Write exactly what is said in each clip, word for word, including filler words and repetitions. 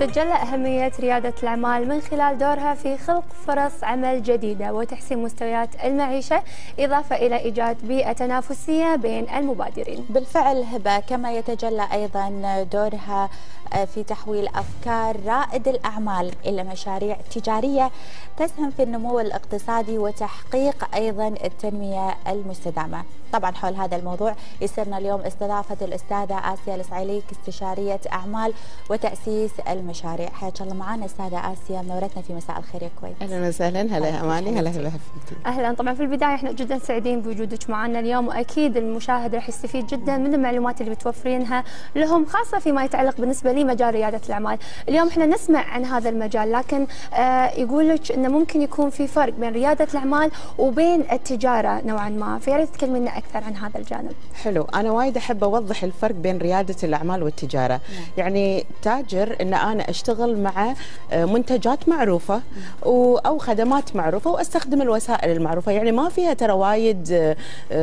تتجلى أهمية ريادة الأعمال من خلال دورها في خلق فرص عمل جديدة وتحسين مستويات المعيشة، إضافة إلى إيجاد بيئة تنافسية بين المبادرين. بالفعل هبة، كما يتجلى أيضا دورها في تحويل أفكار رائد الأعمال إلى مشاريع تجارية تسهم في النمو الاقتصادي وتحقيق أيضا التنمية المستدامة. طبعا حول هذا الموضوع يسرنا اليوم استضافة الأستاذة آسيا السعيليك، استشارية أعمال وتأسيس المشاريع. حياك الله معنا أستاذة آسيا، منورتنا في مساء الخير يا كويت. أهلا وسهلا. هلا أماني. هلا هلا أهلا. طبعا في البداية احنا جدا سعيدين بوجودك معنا اليوم، وأكيد المشاهد راح يستفيد جدا من المعلومات اللي بتوفرينها لهم، خاصة فيما يتعلق بالنسبة لمجال ريادة الأعمال. اليوم احنا نسمع عن هذا المجال، لكن آه يقول لك انه ممكن يكون في فرق بين ريادة الأعمال وبين التجارة نوعا ما، فيا ريت تكلمينا أكثر عن هذا الجانب. حلو، أنا وايد أحب أوضح الفرق بين ريادة الأعمال والتجارة. نعم. يعني تاجر إن أنا أشتغل مع منتجات معروفة أو خدمات معروفة وأستخدم الوسائل المعروفة، يعني ما فيها ترى وايد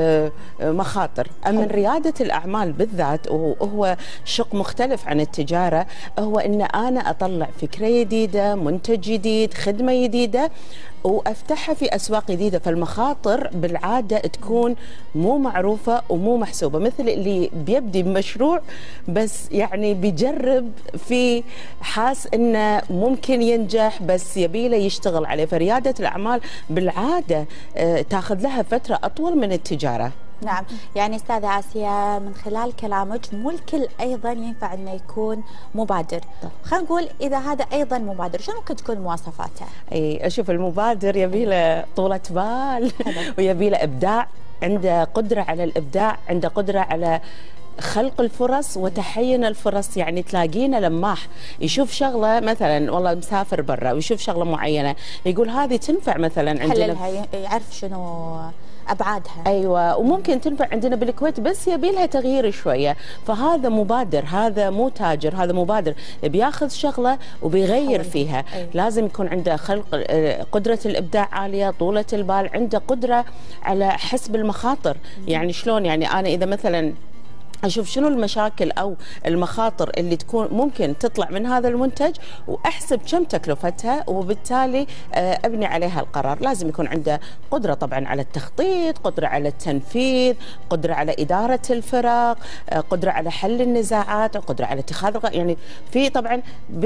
مخاطر. أما ريادة الأعمال بالذات وهو شق مختلف عن التجارة، هو إن أنا أطلع فكرة جديدة، منتج جديد، خدمة جديدة، وافتحها في اسواق جديده. فالمخاطر بالعاده تكون مو معروفه ومو محسوبه، مثل اللي بيبدي بمشروع بس يعني بيجرب في حاس انه ممكن ينجح بس يبي له يشتغل عليه. فرياده الاعمال بالعاده تاخذ لها فتره اطول من التجاره. نعم، يعني استاذة آسيا من خلال كلامك مو الكل ايضا ينفع انه يكون مبادر. خلينا نقول اذا هذا ايضا مبادر، شو ممكن تكون مواصفاته؟ اي اشوف المبادر يبي له طولة بال ويبي له ابداع، عنده قدرة على الابداع، عنده قدرة على خلق الفرص وتحين الفرص. يعني تلاقينا لماح يشوف شغله مثلا والله مسافر برا ويشوف شغله معينه يقول هذه تنفع مثلا عندنا، حللها، يعرف شنو ابعادها. ايوه، وممكن تنفع عندنا بالكويت بس يبي لها تغيير شويه. فهذا مبادر، هذا مو تاجر، هذا مبادر بياخذ شغله وبيغير فيها. أيوة. لازم يكون عنده خلق قدره الابداع عاليه، طوله البال، عنده قدره على حسب المخاطر. يعني شلون؟ يعني انا اذا مثلا أشوف شنو المشاكل أو المخاطر اللي تكون ممكن تطلع من هذا المنتج وأحسب كم تكلفتها، وبالتالي أبني عليها القرار. لازم يكون عنده قدرة طبعا على التخطيط، قدرة على التنفيذ، قدرة على إدارة الفرق، قدرة على حل النزاعات، قدرة على اتخاذ، يعني في طبعا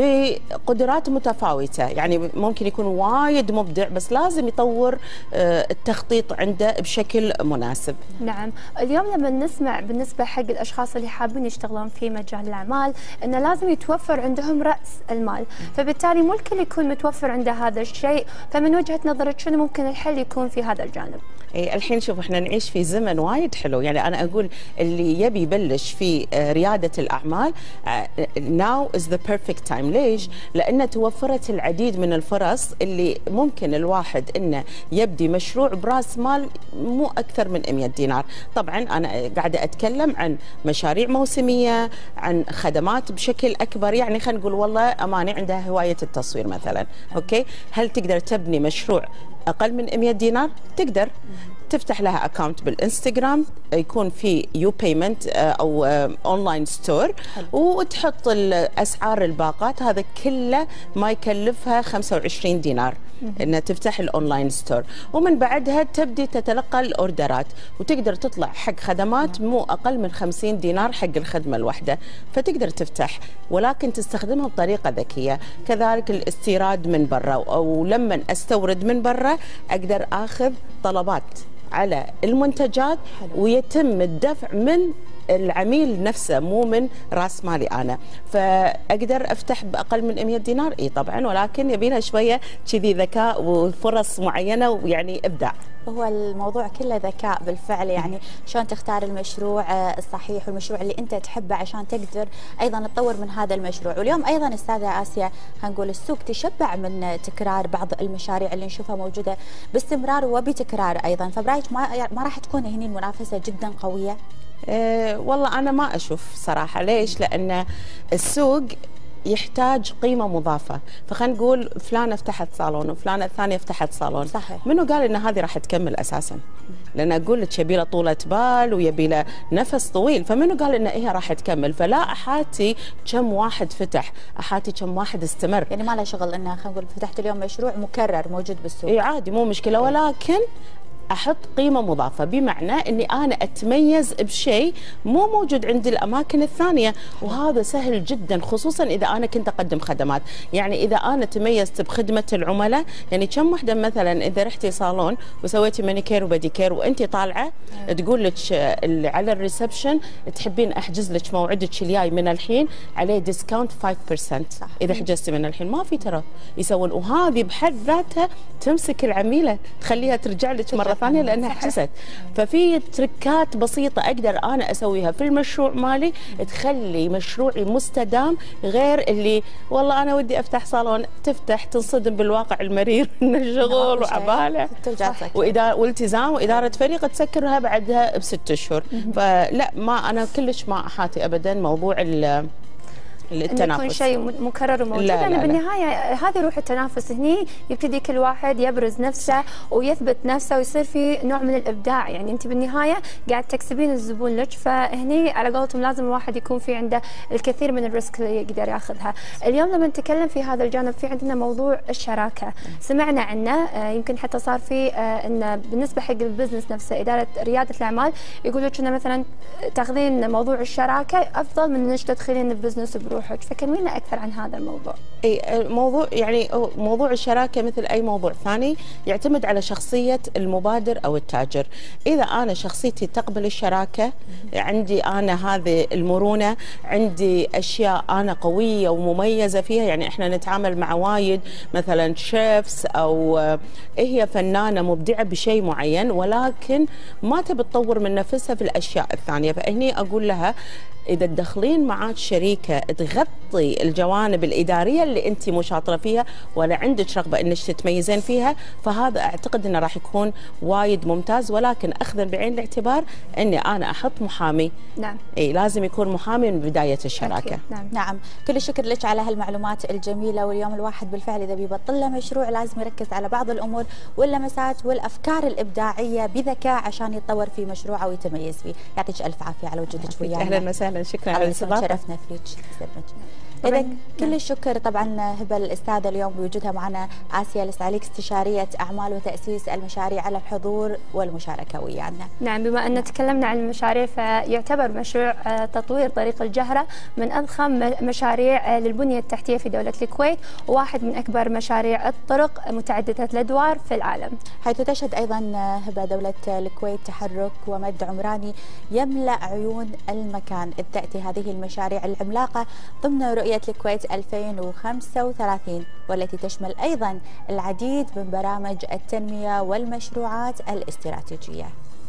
بقدرات متفاوتة. يعني ممكن يكون وايد مبدع بس لازم يطور التخطيط عنده بشكل مناسب. نعم، اليوم لما نسمع بالنسبة حق الاشخاص اللي حابين يشتغلون في مجال الاعمال انه لازم يتوفر عندهم راس المال، فبالتالي مو الكل يكون متوفر عنده هذا الشيء، فمن وجهه نظرك شنو ممكن الحل يكون في هذا الجانب؟ إيه الحين شوف احنا نعيش في زمن وايد حلو. يعني انا اقول اللي يبي يبلش في رياده الاعمال now is the perfect time. ليش؟ لان توفرت العديد من الفرص اللي ممكن الواحد انه يبدي مشروع براس مال مو اكثر من مئة دينار. طبعا انا قاعده اتكلم عن مشاريع موسميه، عن خدمات بشكل اكبر. يعني خلينا نقول والله اماني عندها هوايه التصوير مثلا، اوكي، هل تقدر تبني مشروع اقل من مئة دينار؟ تقدر تفتح لها اكونت بالانستغرام، يكون في يو بيمنت او اونلاين ستور، وتحط اسعار الباقات. هذا كله ما يكلفها خمسة وعشرين دينار انها تفتح الاونلاين ستور، ومن بعدها تبدي تتلقى الاوردرات، وتقدر تطلع حق خدمات مو اقل من خمسين دينار حق الخدمه الواحده. فتقدر تفتح، ولكن تستخدمها بطريقه ذكيه. كذلك الاستيراد من برا، او لما استورد من برا اقدر اخذ طلبات على المنتجات ويتم الدفع من العميل نفسه مو من راس مالي انا. فاقدر افتح باقل من مئة دينار، اي طبعا، ولكن يبي لها شويه كذي ذكاء وفرص معينه ويعني ابداع. هو الموضوع كله ذكاء بالفعل، يعني شلون تختار المشروع الصحيح والمشروع اللي انت تحبه عشان تقدر ايضا تطور من هذا المشروع. واليوم ايضا استاذه اسيا هنقول السوق تشبع من تكرار بعض المشاريع اللي نشوفها موجوده باستمرار وبتكرار ايضا، فبرايك ما ما راح تكون هني المنافسه جدا قويه؟ أه والله انا ما اشوف صراحه. ليش؟ لان السوق يحتاج قيمه مضافه، فخلينا نقول فلانه فتحت صالون وفلانه الثانيه فتحت صالون، صحيح. منو قال ان هذه راح تكمل اساسا؟ لان اقول لك يبي له طولة بال ويبي له نفس طويل، فمنو قال ان هي راح تكمل؟ فلا احاتي كم واحد فتح، احاتي كم واحد استمر. يعني ما له شغل انه خلينا نقول فتحت اليوم مشروع مكرر موجود بالسوق. اي عادي مو مشكله، ولكن احط قيمه مضافه، بمعنى اني انا اتميز بشيء مو موجود عند الاماكن الثانيه، وهذا سهل جدا خصوصا اذا انا كنت اقدم خدمات. يعني اذا انا تميزت بخدمه العملاء، يعني كم وحده مثلا اذا رحتي صالون وسويتي مانيكير وباديكير وانت طالعه تقول لك على الريسبشن تحبين احجز لك موعدك الجاي من الحين عليه ديسكاونت خمسة بالمئة صح. اذا حجزتي من الحين، ما في ترى يسوون، وهذه بحد ذاتها تمسك العميله تخليها ترجع لك مره ثانيه لانها حجزت. ففي تركات بسيطه اقدر انا اسويها في المشروع مالي تخلي مشروعي مستدام، غير اللي والله انا ودي افتح صالون، تفتح تنصدم بالواقع المرير انه شغل وعباله وإدارة والتزام واداره فريق تسكرها بعدها بست اشهر. فلا ما انا كلش ما احاتي ابدا موضوع ال التنافس، يكون شيء مكرر وموجود. لا يعني لا بالنهايه هذه روح التنافس، هني يبتدي كل واحد يبرز نفسه ويثبت نفسه ويصير في نوع من الابداع. يعني انت بالنهايه قاعد تكسبين الزبون لك، فهني على قولتهم لازم الواحد يكون في عنده الكثير من الريسك اللي يقدر ياخذها. اليوم لما نتكلم في هذا الجانب في عندنا موضوع الشراكه، سمعنا عنه يمكن حتى صار في ان بالنسبه حق البزنس نفسه اداره رياده الاعمال يقولوا لك انه مثلا تاخذين موضوع الشراكه افضل من انك تدخلين البزنس بروحك، فكلمينا اكثر عن هذا الموضوع. اي الموضوع يعني موضوع الشراكه مثل اي موضوع ثاني يعتمد على شخصيه المبادر او التاجر. اذا انا شخصيتي تقبل الشراكه، عندي انا هذه المرونه، عندي اشياء انا قويه ومميزه فيها، يعني احنا نتعامل مع وايد مثلا شيفس او هي فنانه مبدعه بشيء معين ولكن ما تبي تطور من نفسها في الاشياء الثانيه، فهني اقول لها إذا تدخلين معاك شريكة تغطي الجوانب الإدارية اللي أنت مو شاطرة فيها ولا عندك رغبة إنك تتميزين فيها، فهذا أعتقد إنه راح يكون وايد ممتاز. ولكن أخذا بعين الاعتبار إني أنا أحط محامي. نعم. إي لازم يكون محامي من بداية الشراكة. نعم. نعم. كل الشكر لك على هالمعلومات الجميلة. واليوم الواحد بالفعل إذا بيبطل له مشروع لازم يركز على بعض الأمور واللمسات والأفكار الإبداعية بذكاء عشان يتطور في مشروعه ويتميز فيه. يعطيك ألف عافية على وجودك ويانا. أهلا وسهلا، شكرا على الاستضافة. شرفنا فيك. إذا كل الشكر طبعا هبه الاستاذه اليوم بوجودها معنا آسيا السعليك استشاريه اعمال وتاسيس المشاريع على الحضور والمشاركه ويانا. نعم، بما ان تكلمنا عن المشاريع فيعتبر مشروع تطوير طريق الجهره من اضخم مشاريع للبنيه التحتيه في دوله الكويت، وواحد من اكبر مشاريع الطرق متعدده الادوار في العالم. حيث تشهد ايضا هبه دوله الكويت تحرك ومد عمراني يملا عيون المكان، اذ تاتي هذه المشاريع العملاقه ضمن رؤيه الكويت ألفين وخمسة وثلاثين والتي تشمل أيضا العديد من برامج التنمية والمشروعات الاستراتيجية.